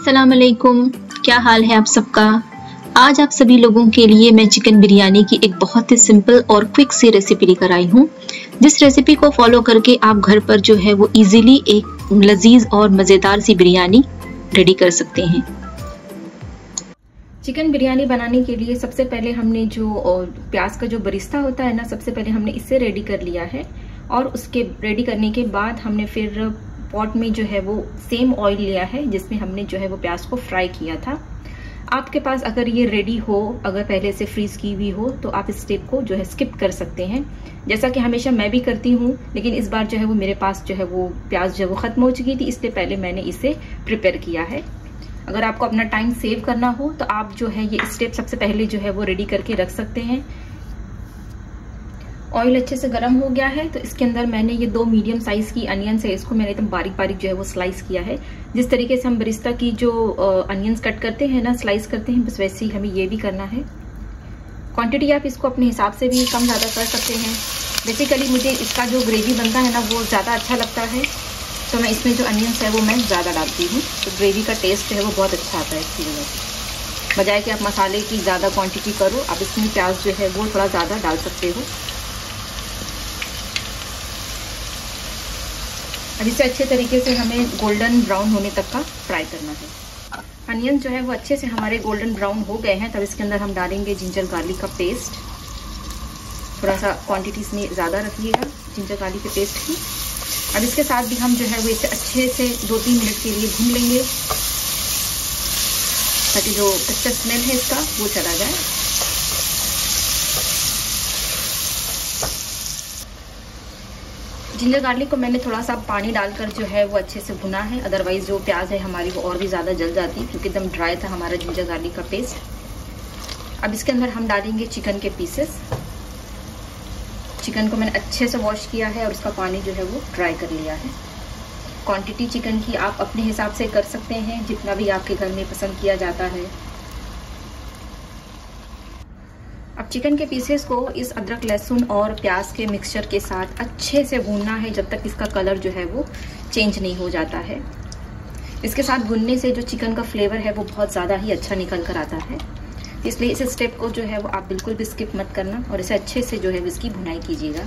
अस्सलाम वालेकुम, क्या हाल है आप सबका। आज आप सभी लोगों के लिए मैं चिकन बिरयानी की एक बहुत ही सिंपल और क्विक सी रेसिपी लेकर आई हूँ, जिस रेसिपी को फॉलो करके आप घर पर जो है वो इजीली एक लजीज और मज़ेदार सी बिरयानी रेडी कर सकते हैं। चिकन बिरयानी बनाने के लिए सबसे पहले हमने जो प्याज का जो बरिस्ता होता है ना, सबसे पहले हमने इससे रेडी कर लिया है। और उसके रेडी करने के बाद हमने फिर पॉट में जो है वो सेम ऑयल लिया है जिसमें हमने जो है वो प्याज को फ्राई किया था। आपके पास अगर ये रेडी हो, अगर पहले से फ्रीज की हुई हो, तो आप इस स्टेप को जो है स्किप कर सकते हैं, जैसा कि हमेशा मैं भी करती हूँ। लेकिन इस बार जो है वो मेरे पास जो है वो प्याज जो है वो खत्म हो चुकी थी, इसलिए पहले मैंने इसे प्रिपेयर किया है। अगर आपको अपना टाइम सेव करना हो तो आप जो है ये स्टेप सबसे पहले जो है वो रेडी करके रख सकते हैं। ऑयल अच्छे से गर्म हो गया है तो इसके अंदर मैंने ये 2 मीडियम साइज की अनियंस है, इसको मैंने एकदम बारीक बारीक जो है वो स्लाइस किया है। जिस तरीके से हम बरिस्ता की जो अनियंस कट करते हैं ना, स्लाइस करते हैं, बस वैसे ही हमें ये भी करना है। क्वांटिटी आप इसको अपने हिसाब से भी कम ज़्यादा कर सकते हैं। बेसिकली मुझे इसका जो ग्रेवी बनता है ना वो ज़्यादा अच्छा लगता है, तो मैं इसमें जो अनियंस है वो मैं ज़्यादा डालती हूँ, तो ग्रेवी का टेस्ट जो है वो बहुत अच्छा आता है इसकी वजह से। बजाय कि आप मसाले की ज़्यादा क्वांटिटी करो, आप इसमें प्याज जो है वो थोड़ा ज़्यादा डाल सकते हो। अब इसे अच्छे तरीके से हमें गोल्डन ब्राउन होने तक का फ्राई करना है। अनियन जो है वो अच्छे से हमारे गोल्डन ब्राउन हो गए हैं, तब इसके अंदर हम डालेंगे जिंजर गार्लिक का पेस्ट। थोड़ा सा क्वांटिटी इसमें ज़्यादा रखिएगा जिंजर गार्लिक के पेस्ट की। अब इसके साथ भी हम जो है वो इसे अच्छे से 2-3 मिनट के लिए भून लेंगे, ताकि जो कच्चा स्मेल है इसका वो चला जाए। जिंजर गार्लिक को मैंने थोड़ा सा पानी डालकर जो है वो अच्छे से भुना है, अदरवाइज जो प्याज है हमारी वो और भी ज़्यादा जल जाती, क्योंकि एकदम ड्राई था हमारा जिंजर गार्लिक का पेस्ट। अब इसके अंदर हम डालेंगे चिकन के पीसेस। चिकन को मैंने अच्छे से वॉश किया है और उसका पानी जो है वो ड्राई कर लिया है। क्वांटिटी चिकन की आप अपने हिसाब से कर सकते हैं, जितना भी आपके घर में पसंद किया जाता है। अब चिकन के पीसेस को इस अदरक लहसुन और प्याज के मिक्सचर के साथ अच्छे से भूनना है, जब तक इसका कलर जो है वो चेंज नहीं हो जाता है। इसके साथ भूनने से जो चिकन का फ्लेवर है वो बहुत ज़्यादा ही अच्छा निकल कर आता है, इसलिए इस स्टेप को जो है वो आप बिल्कुल भी स्किप मत करना और इसे अच्छे से जो है इसकी भुनाई कीजिएगा।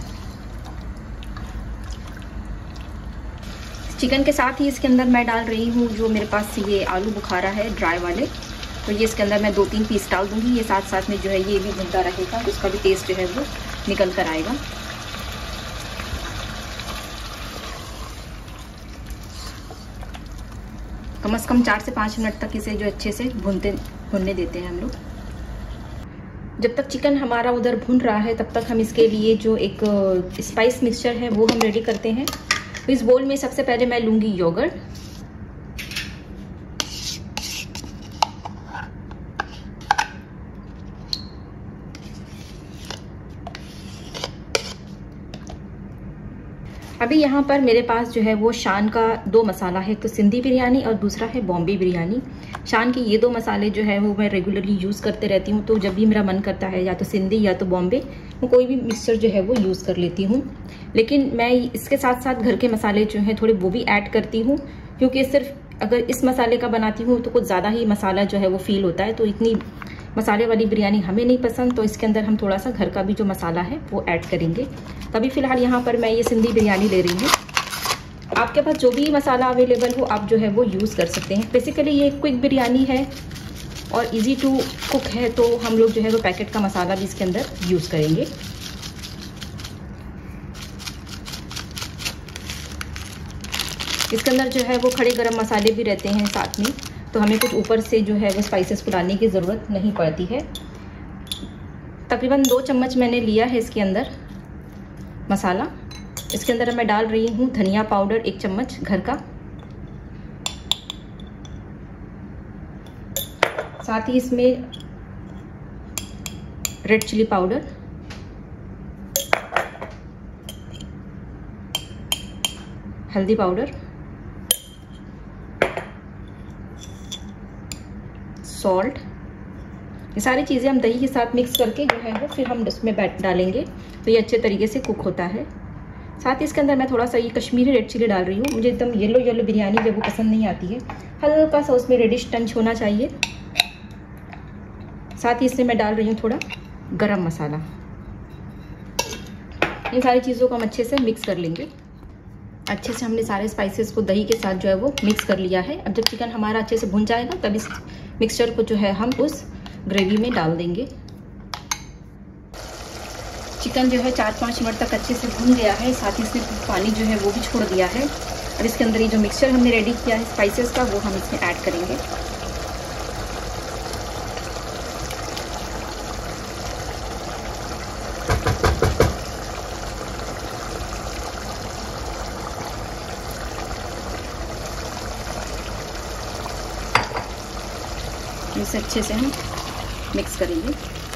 चिकन के साथ ही इसके अंदर मैं डाल रही हूँ जो मेरे पास ये आलू बुखारा है ड्राई वाले, तो ये इसके अंदर मैं 2-3 पीस डाल दूंगी। ये साथ साथ में जो है ये भी भुनता रहेगा, तो उसका भी टेस्ट जो है वो निकल कर आएगा। कम से कम 4 से 5 मिनट तक इसे जो अच्छे से भुनने देते हैं हम लोग। जब तक चिकन हमारा उधर भुन रहा है तब तक हम इसके लिए जो एक स्पाइस मिक्सचर है वो हम रेडी करते हैं। तो इस बोल में सबसे पहले मैं लूँगी योगर्ट, अभी यहाँ पर मेरे पास जो है वो शान का 2 मसाला है, तो सिंधी बिरयानी और दूसरा है बॉम्बे बिरयानी। शान के ये 2 मसाले जो है वो मैं रेगुलरली यूज़ करते रहती हूँ, तो जब भी मेरा मन करता है या तो सिंधी या तो बॉम्बे, मैं कोई भी मिक्सचर जो है वो यूज़ कर लेती हूँ। लेकिन मैं इसके साथ साथ घर के मसाले जो हैं थोड़े वो भी ऐड करती हूँ, क्योंकि सिर्फ अगर इस मसाले का बनाती हूँ तो कुछ ज़्यादा ही मसाला जो है वो फील होता है, तो इतनी मसाले वाली बिरयानी हमें नहीं पसंद, तो इसके अंदर हम थोड़ा सा घर का भी जो मसाला है वो ऐड करेंगे। तभी फ़िलहाल यहाँ पर मैं ये सिंधी बिरयानी ले रही हूँ। आपके पास जो भी मसाला अवेलेबल हो आप जो है वो यूज़ कर सकते हैं। बेसिकली ये क्विक बिरयानी है और इजी टू कुक है, तो हम लोग जो है वो पैकेट का मसाला भी इसके अंदर यूज़ करेंगे। इसके अंदर जो है वो खड़े गरम मसाले भी रहते हैं साथ में, तो हमें कुछ ऊपर से जो है वो स्पाइसेस को डालने की ज़रूरत नहीं पड़ती है। तकरीबन 2 चम्मच मैंने लिया है इसके अंदर मसाला। इसके अंदर मैं डाल रही हूँ धनिया पाउडर 1 चम्मच घर का, साथ ही इसमें रेड चिली पाउडर, हल्दी पाउडर, सॉल्ट। ये सारी चीज़ें हम दही के साथ मिक्स करके जो है वो फिर हम इसमें डालेंगे, तो ये अच्छे तरीके से कुक होता है। साथ ही इसके अंदर मैं थोड़ा सा ये कश्मीरी रेड चिली डाल रही हूँ। मुझे एकदम येलो येलो बिरयानी जो वो पसंद नहीं आती है, हल्का सा उसमें रेडिश टंच होना चाहिए। साथ ही इसमें मैं डाल रही हूँ थोड़ा गरम मसाला। इन सारी चीज़ों को हम अच्छे से मिक्स कर लेंगे। अच्छे से हमने सारे स्पाइसेस को दही के साथ जो है वो मिक्स कर लिया है। अब जब चिकन हमारा अच्छे से भुन जाएगा तब इस मिक्सचर को जो है हम उस ग्रेवी में डाल देंगे। चिकन जो है 4-5 मिनट तक अच्छे से भुन गया है। साथ ही इसने पानी जो है वो भी छोड़ दिया है। और इसके अंदर ये जो मिक्सचर हमने रेडी किया है स्पाइसेस का, वो हम इसमें ऐड करेंगे। इसे अच्छे से हम मिक्स करेंगे।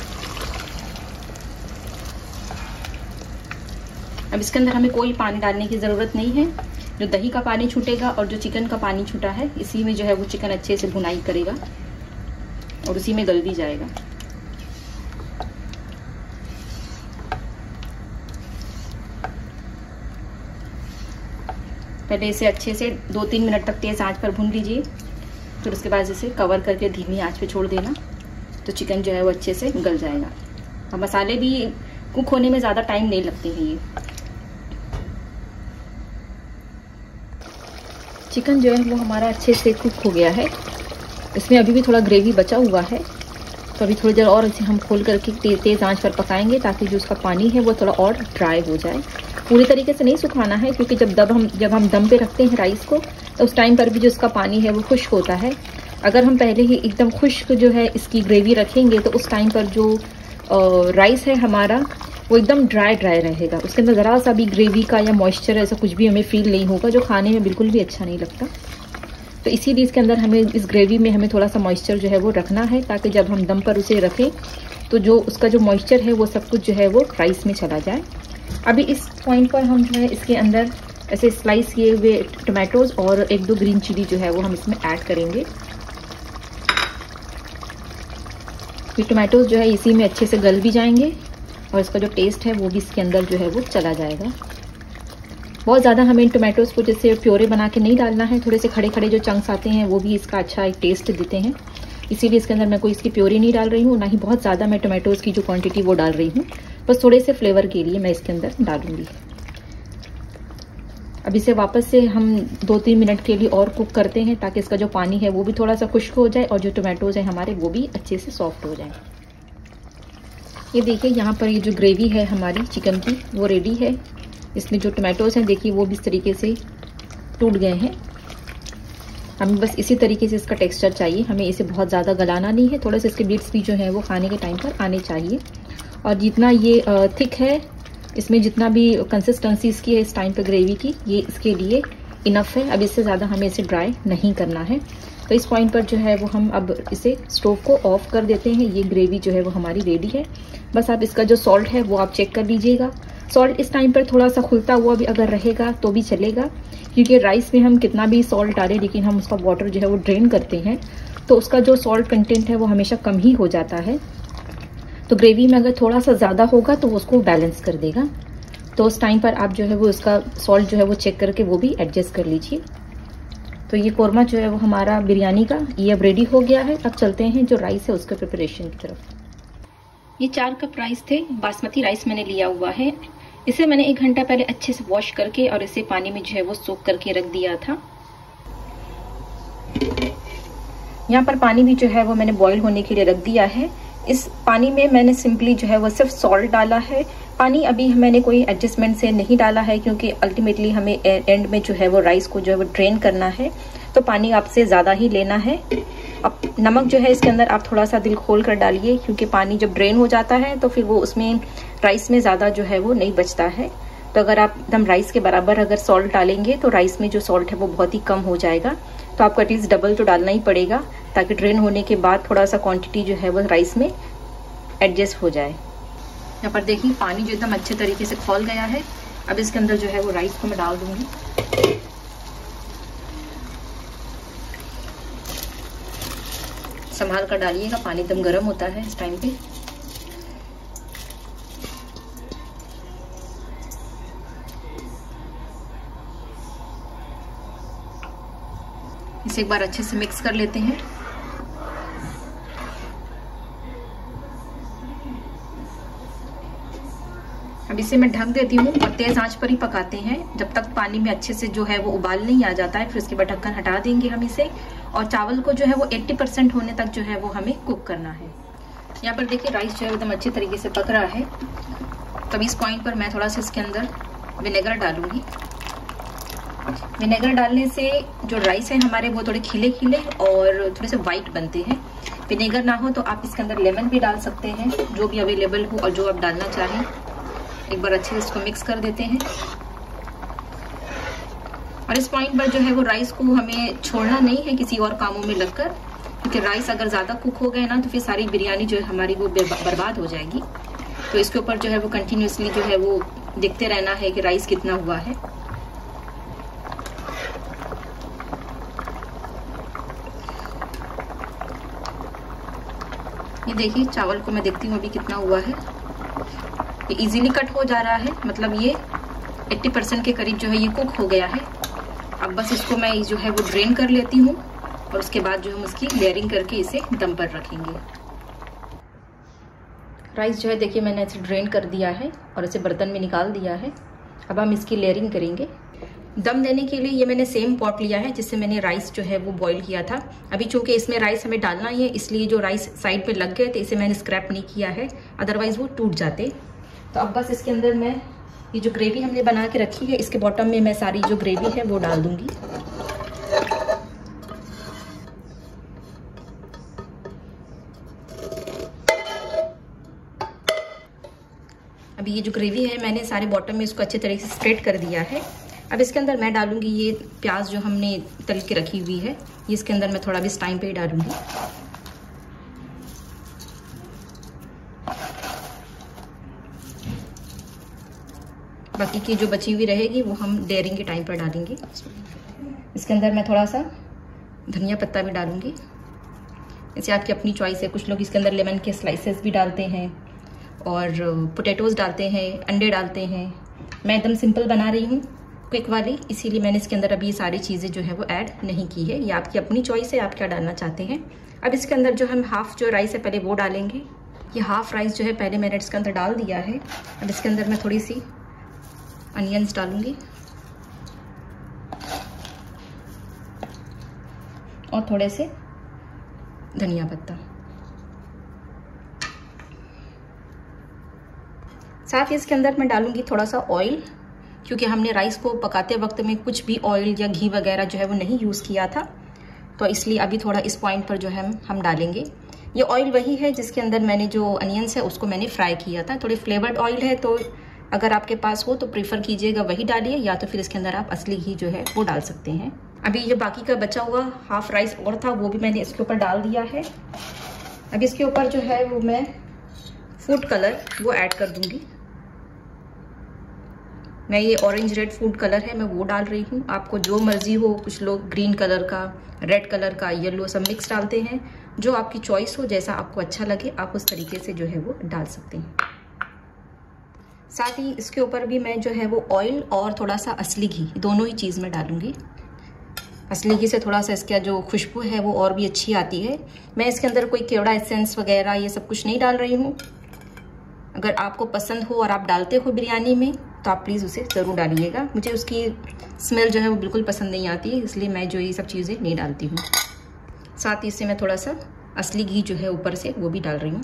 अब इसके अंदर हमें कोई पानी डालने की ज़रूरत नहीं है। जो दही का पानी छूटेगा और जो चिकन का पानी छूटा है, इसी में जो है वो चिकन अच्छे से भुनाई करेगा और उसी में गल भी जाएगा। पहले इसे अच्छे से 2-3 मिनट तक तेज़ आंच पर भून लीजिए। फिर उसके बाद इसे कवर करके धीमी आंच पे छोड़ देना, तो चिकन जो है वो अच्छे से गल जाएगा। और मसाले भी कुक होने में ज़्यादा टाइम नहीं लगते हैं। ये चिकन जो है वो हमारा अच्छे से कुक हो गया है। इसमें अभी भी थोड़ा ग्रेवी बचा हुआ है, तो अभी थोड़ी देर और इसे हम खोल करके तेज़ आंच पर पकाएंगे, ताकि जो उसका पानी है वो थोड़ा और ड्राई हो जाए। पूरी तरीके से नहीं सुखाना है, क्योंकि जब हम दम पे रखते हैं राइस को, तो उस टाइम पर भी जो उसका पानी है वो खुश्क होता है। अगर हम पहले ही एकदम खुश्क जो है इसकी ग्रेवी रखेंगे, तो उस टाइम पर जो राइस है हमारा वो एकदम ड्राई रहेगा। उसके अंदर ज़रा सा भी ग्रेवी का या मॉइस्चर ऐसा कुछ भी हमें फील नहीं होगा, जो खाने में बिल्कुल भी अच्छा नहीं लगता। तो इसीलिए इसके अंदर हमें इस ग्रेवी में हमें थोड़ा सा मॉइस्चर जो है वो रखना है, ताकि जब हम दम पर उसे रखें तो जो उसका जो मॉइस्चर है वो सब कुछ जो है वो राइस में चला जाए। अभी इस पॉइंट पर हम जो है इसके अंदर ऐसे स्लाइस किए हुए टोमेटोज और 1-2 ग्रीन चिली जो है वो हम इसमें ऐड करेंगे। ये टोमेटोज जो है इसी में अच्छे से गल भी जाएंगे और इसका जो टेस्ट है वो भी इसके अंदर जो है वो चला जाएगा। बहुत ज़्यादा हमें इन टोमेटोज़ को जैसे प्योरे बना के नहीं डालना है, थोड़े से खड़े खड़े जो चंक्स आते हैं वो भी इसका अच्छा एक टेस्ट देते हैं। इसीलिए इसके अंदर मैं कोई इसकी प्योरी नहीं डाल रही हूँ, ना ही बहुत ज़्यादा मैं टोमेटोज़ की जो क्वांटिटी वो डाल रही हूँ, बस थोड़े से फ्लेवर के लिए मैं इसके अंदर डालूंगी। अब इसे वापस से हम 2-3 मिनट के लिए और कुक करते हैं, ताकि इसका जो पानी है वो भी थोड़ा सा खुश्क हो जाए और जो टोमेटोज़ हैं हमारे वो भी अच्छे से सॉफ्ट हो जाए। ये देखिए यहाँ पर ये जो ग्रेवी है हमारी चिकन की वो रेडी है। इसमें जो टोमेटोज़ हैं देखिए वो भी इस तरीके से टूट गए हैं। हमें बस इसी तरीके से इसका टेक्सचर चाहिए, हमें इसे बहुत ज़्यादा गलाना नहीं है। थोड़े से इसके बीट्स भी जो हैं वो खाने के टाइम पर आने चाहिए। और जितना ये थिक है, इसमें जितना भी कंसिस्टेंसी इसकी है इस टाइम पर ग्रेवी की, ये इसके लिए इनफ है। अब इससे ज़्यादा हमें इसे ड्राई नहीं करना है। तो इस पॉइंट पर जो है वो हम अब इसे स्टोव को ऑफ कर देते हैं। ये ग्रेवी जो है वो हमारी रेडी है। बस आप इसका जो सॉल्ट है वो आप चेक कर लीजिएगा। सॉल्ट इस टाइम पर थोड़ा सा खुलता हुआ भी अगर रहेगा तो भी चलेगा, क्योंकि राइस में हम कितना भी सॉल्ट डालें लेकिन हम उसका वाटर जो है वो ड्रेन करते हैं, तो उसका जो सॉल्ट कंटेंट है वो हमेशा कम ही हो जाता है। तो ग्रेवी में अगर थोड़ा सा ज़्यादा होगा तो उसको बैलेंस कर देगा। तो उस टाइम पर आप जो है वो उसका सॉल्ट जो है वो चेक करके वो भी एडजस्ट कर लीजिए। तो ये कोरमा जो है वो हमारा बिरयानी का ये अब रेडी हो गया है। अब चलते हैं जो राइस है उसके प्रिपरेशन की तरफ। ये 4 कप राइस थे, बासमती राइस मैंने लिया हुआ है। इसे मैंने 1 घंटा पहले अच्छे से वॉश करके और इसे पानी में जो है वो सोक करके रख दिया था। यहाँ पर पानी भी जो है वो मैंने बॉईल होने के लिए रख दिया है। इस पानी में मैंने सिंपली जो है वो सिर्फ सॉल्ट डाला है। पानी अभी मैंने कोई एडजस्टमेंट से नहीं डाला है, क्योंकि अल्टीमेटली हमें एंड में जो है वो राइस को जो है वो ड्रेन करना है, तो पानी आपसे ज़्यादा ही लेना है। अब नमक जो है इसके अंदर आप थोड़ा सा दिल खोल कर डालिए, क्योंकि पानी जब ड्रेन हो जाता है तो फिर वो उसमें राइस में ज़्यादा जो है वो नहीं बचता है। तो अगर आप एकदम राइस के बराबर अगर सॉल्ट डालेंगे तो राइस में जो सॉल्ट है वो बहुत ही कम हो जाएगा। तो आपको एटलीस्ट डबल तो डालना ही पड़ेगा, ताकि ड्रेन होने के बाद थोड़ा सा क्वांटिटी जो है वो राइस में एडजस्ट हो जाए। यहाँ पर देखिए पानी जो एकदम अच्छे तरीके से खौल गया है। अब इसके अंदर जो है वो राइस को मैं डाल दूंगी। संभाल कर डालिएगा, पानी एकदम गर्म होता है इस टाइम पे। इसे एक बार अच्छे से मिक्स कर लेते हैं। अब इसे मैं ढक देती हूँ और तेज आंच पर ही पकाते हैं जब तक पानी में अच्छे से जो है वो उबाल नहीं आ जाता है। फिर उसके बाद ढक्कन हटा देंगे हम इसे, और चावल को जो है वो 80% होने तक जो है वो हमें कुक करना है। यहाँ पर देखिए राइस जो है एकदम अच्छे तरीके से पक रहा है। तब इस पॉइंट पर मैं थोड़ा सा इसके अंदर विनेगर डालूंगी। विनेगर डालने से जो राइस है हमारे वो थोड़े खिले खिले और थोड़े से वाइट बनते हैं। विनेगर ना हो तो आप इसके अंदर लेमन भी डाल सकते हैं, जो भी अवेलेबल हो और जो आप डालना चाहें। एक बार अच्छे से इसको मिक्स कर देते हैं। और इस पॉइंट पर जो है वो राइस को हमें छोड़ना नहीं है किसी और कामों में लगकर, क्योंकि राइस अगर ज़्यादा कुक हो गए ना तो फिर सारी बिरयानी जो है हमारी वो बर्बाद हो जाएगी। तो इसके ऊपर जो है वो कंटिन्यूसली जो है वो देखते रहना है कि राइस कितना हुआ है। ये देखिए चावल को मैं देखती हूँ अभी कितना हुआ है। ये इजीली कट हो जा रहा है, मतलब ये 80% के करीब जो है ये कुक हो गया है। अब बस इसको मैं जो है वो ड्रेन कर लेती हूँ और उसके बाद जो हम उसकी लेयरिंग करके इसे दम पर रखेंगे। राइस जो है देखिए मैंने इसे ड्रेन कर दिया है और इसे बर्तन में निकाल दिया है। अब हम इसकी लेयरिंग करेंगे। दम देने के लिए ये मैंने सेम पॉट लिया है जिससे मैंने राइस जो है वो बॉईल किया था। अभी चूंकि इसमें राइस हमें डालना ही है, इसलिए जो राइस साइड पे लग गए थे इसे मैंने स्क्रैप नहीं किया है, अदरवाइज वो टूट जाते। तो अब बस इसके अंदर मैं ये जो ग्रेवी हमने बना के रखी है इसके बॉटम में मैं सारी जो ग्रेवी है वो डाल दूंगी। अभी ये जो ग्रेवी है मैंने सारे बॉटम में इसको अच्छे तरीके से स्प्रेड कर दिया है। अब इसके अंदर मैं डालूंगी ये प्याज जो हमने तल के रखी हुई है, ये इसके अंदर मैं थोड़ा भी इस टाइम पे ही डालूंगी। बाकी की जो बची हुई रहेगी वो हम लेयरिंग के टाइम पर डालेंगे। इसके अंदर मैं थोड़ा सा धनिया पत्ता भी डालूंगी। इसे आपकी अपनी चॉइस है, कुछ लोग इसके अंदर लेमन के स्लाइसेस भी डालते हैं और पोटैटोज डालते हैं, अंडे डालते हैं। मैं एकदम सिंपल बना रही हूँ क्विक वाली, इसीलिए मैंने इसके अंदर अभी ये सारी चीज़ें जो है वो ऐड नहीं की है। ये आपकी अपनी चॉइस है, आप क्या डालना चाहते हैं। अब इसके अंदर जो हम हाफ जो राइस है पहले वो डालेंगे। ये हाफ राइस जो है पहले मैंने इसके अंदर डाल दिया है। अब इसके अंदर मैं थोड़ी सी अनियंस डालूंगी और थोड़े से धनिया पत्ता। साथ ही इसके अंदर मैं डालूंगी थोड़ा सा ऑयल, क्योंकि हमने राइस को पकाते वक्त में कुछ भी ऑयल या घी वगैरह जो है वो नहीं यूज़ किया था, तो इसलिए अभी थोड़ा इस पॉइंट पर जो है हम डालेंगे। ये ऑयल वही है जिसके अंदर मैंने जो अनियंस है उसको मैंने फ्राई किया था। थोड़ी फ्लेवर्ड ऑयल है, तो अगर आपके पास हो तो प्रीफर कीजिएगा वही डालिए, या तो फिर इसके अंदर आप असली घी जो है वो डाल सकते हैं। अभी जो बाकी का बचा हुआ हाफ राइस और था वो भी मैंने इसके ऊपर डाल दिया है। अब इसके ऊपर जो है वो मैं फूड कलर वो ऐड कर दूंगी। मैं ये ऑरेंज रेड फूड कलर है मैं वो डाल रही हूँ। आपको जो मर्जी हो, कुछ लोग ग्रीन कलर का, रेड कलर का, येलो सब मिक्स डालते हैं। जो आपकी चॉइस हो, जैसा आपको अच्छा लगे आप उस तरीके से जो है वो डाल सकते हैं। साथ ही इसके ऊपर भी मैं जो है वो ऑयल और थोड़ा सा असली घी दोनों ही चीज़ में डालूंगी। असली घी से थोड़ा सा इसका जो खुशबू है वो और भी अच्छी आती है। मैं इसके अंदर कोई केवड़ा एसेंस वगैरह ये सब कुछ नहीं डाल रही हूँ। अगर आपको पसंद हो और आप डालते हो बिरयानी में तो आप प्लीज़ उसे ज़रूर डालिएगा। मुझे उसकी स्मेल जो है वो बिल्कुल पसंद नहीं आती है, इसलिए मैं जो ये सब चीज़ें नहीं डालती हूँ। साथ ही इससे मैं थोड़ा सा असली घी जो है ऊपर से वो भी डाल रही हूँ।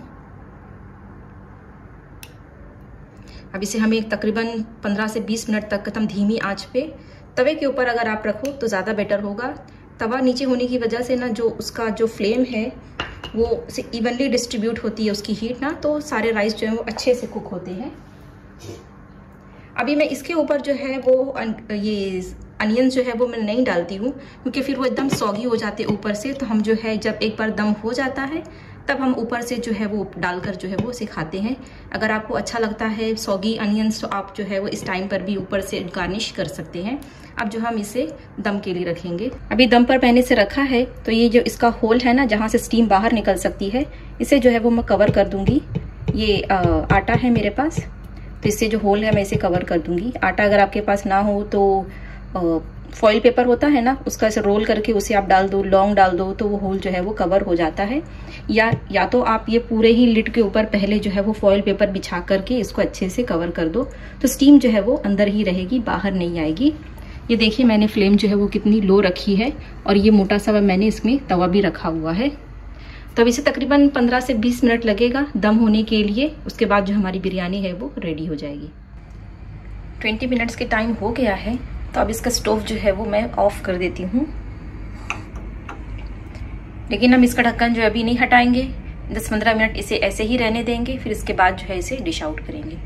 अब इसे हमें तकरीबन 15 से 20 मिनट तक एकदम धीमी आंच पे तवे के ऊपर अगर आप रखो तो ज़्यादा बेटर होगा। तवा नीचे होने की वजह से ना जो उसका जो फ्लेम है वो इवनली डिस्ट्रीब्यूट होती है उसकी हीट ना, तो सारे राइस जो है वो अच्छे से कुक होते हैं। अभी मैं इसके ऊपर जो है वो ये अनियन जो है वो मैं नहीं डालती हूँ, क्योंकि फिर वो एकदम सॉगी हो जाते हैं ऊपर से। तो हम जो है जब एक बार दम हो जाता है तब हम ऊपर से जो है वो डालकर जो है वो उसे खाते हैं। अगर आपको अच्छा लगता है सॉगी अनियंस तो आप जो है वो इस टाइम पर भी ऊपर से गार्निश कर सकते हैं। अब जो हम इसे दम के लिए रखेंगे। अभी दम पर पहले से रखा है तो ये जो इसका होल है ना जहाँ से स्टीम बाहर निकल सकती है, इसे जो है वो मैं कवर कर दूंगी। ये आटा है मेरे पास, तो इससे जो होल है मैं इसे कवर कर दूंगी। आटा अगर आपके पास ना हो तो फॉइल पेपर होता है ना, उसका ऐसे रोल करके उसे आप डाल दो, लौंग डाल दो, तो वो होल जो है वो कवर हो जाता है। या तो आप ये पूरे ही लिड के ऊपर पहले जो है वो फॉइल पेपर बिछा करके इसको अच्छे से कवर कर दो, तो स्टीम जो है वो अंदर ही रहेगी, बाहर नहीं आएगी। ये देखिए मैंने फ्लेम जो है वो कितनी लो रखी है, और ये मोटा सा मैंने इसमें तवा भी रखा हुआ है। तो अब इसे तकरीबन 15 से 20 मिनट लगेगा दम होने के लिए। उसके बाद जो हमारी बिरयानी है वो रेडी हो जाएगी। 20 मिनट्स के टाइम हो गया है, तो अब इसका स्टोव जो है वो मैं ऑफ कर देती हूँ। लेकिन हम इसका ढक्कन जो अभी नहीं हटाएंगे, 10-15 मिनट इसे ऐसे ही रहने देंगे, फिर इसके बाद जो है इसे डिश आउट करेंगे।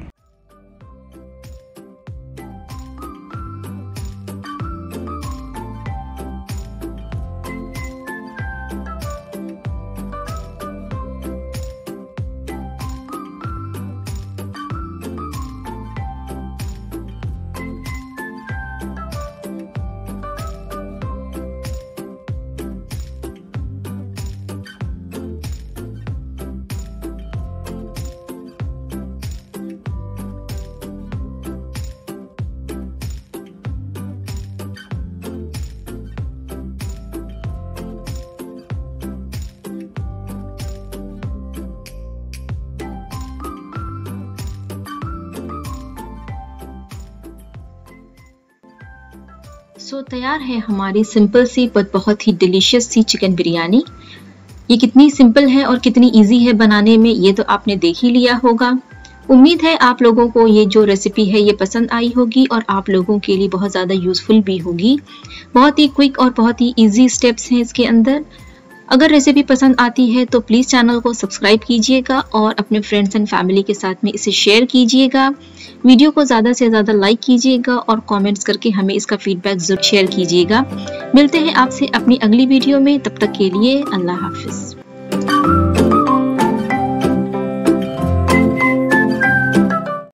सो तैयार है हमारी सिंपल सी बट बहुत ही डिलीशियस सी चिकन बिरयानी। ये कितनी सिंपल है और कितनी इजी है बनाने में, ये तो आपने देख ही लिया होगा। उम्मीद है आप लोगों को ये जो रेसिपी है ये पसंद आई होगी और आप लोगों के लिए बहुत ज़्यादा यूजफुल भी होगी। बहुत ही क्विक और बहुत ही इजी स्टेप्स हैं इसके अंदर। अगर रेसिपी पसंद आती है तो प्लीज़ चैनल को सब्सक्राइब कीजिएगा और अपने फ्रेंड्स एंड फैमिली के साथ में इसे शेयर कीजिएगा। वीडियो को ज़्यादा से ज़्यादा लाइक कीजिएगा और कमेंट्स करके हमें इसका फीडबैक जरूर शेयर कीजिएगा। मिलते हैं आपसे अपनी अगली वीडियो में, तब तक के लिए अल्लाह हाफिज़।